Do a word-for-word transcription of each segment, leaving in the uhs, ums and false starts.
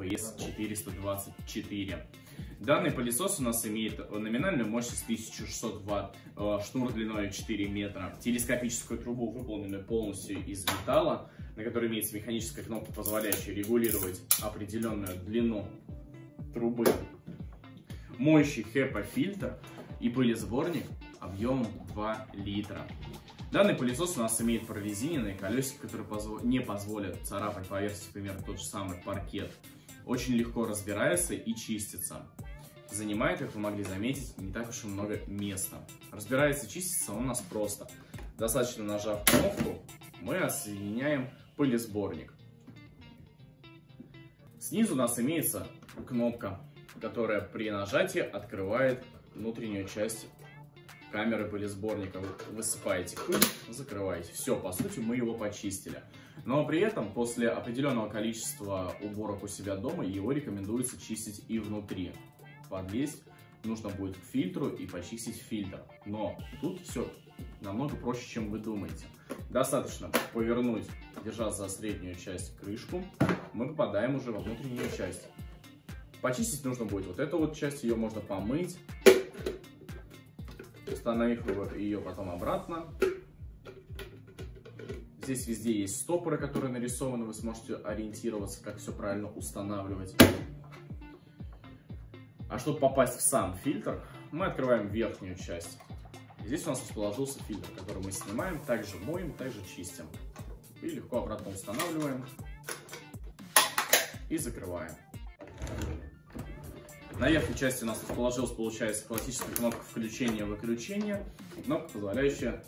вес четыреста двадцать четыре. Данный пылесос у нас имеет номинальную мощность тысяча шестьсот ватт, шнур длиной четыре метра, телескопическую трубу, выполненную полностью из металла, на которой имеется механическая кнопка, позволяющая регулировать определенную длину трубы, моющий хэпа-фильтр и пылесборник объемом два литра. Данный пылесос у нас имеет прорезиненные колесики, которые позво... не позволят царапать поверхность, примерно тот же самый паркет. Очень легко разбирается и чистится. Занимает, как вы могли заметить, не так уж и много места. Разбирается и чистится он у нас просто. Достаточно нажав кнопку, мы отсоединяем пылесборник. Снизу у нас имеется кнопка, которая при нажатии открывает внутреннюю часть камеры пылесборника. Вы высыпаете пыль, закрываете. Все, по сути, мы его почистили. Но при этом, после определенного количества уборок у себя дома, его рекомендуется чистить и внутри. Подлезть нужно будет к фильтру и почистить фильтр. Но тут все намного проще, чем вы думаете. Достаточно повернуть, держа за среднюю часть крышку, мы попадаем уже во внутреннюю часть. Почистить нужно будет вот эту вот часть, ее можно помыть, установив ее потом обратно. Здесь везде есть стопоры, которые нарисованы, вы сможете ориентироваться, как все правильно устанавливать. А чтобы попасть в сам фильтр, мы открываем верхнюю часть. Здесь у нас расположился фильтр, который мы снимаем, также моем, также чистим. И легко обратно устанавливаем и закрываем. На верхней части у нас расположилась, получается, классическая кнопка включения-выключения, кнопка, позволяющая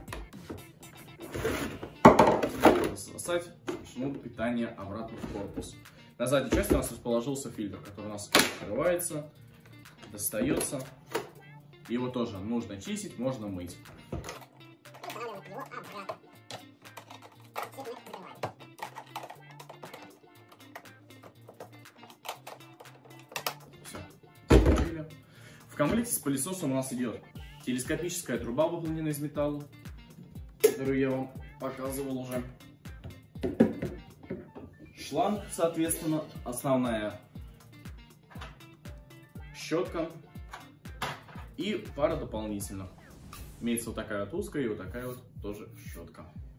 засосать шнур питания обратно в корпус. На задней части у нас расположился фильтр, который у нас открывается, достается. Его тоже нужно чистить, можно мыть. В комплекте с пылесосом у нас идет телескопическая труба, выполненная из металла, которую я вам показывал уже. Шланг, соответственно, основная щетка и пара дополнительных. Имеется вот такая вот узкая и вот такая вот тоже щетка.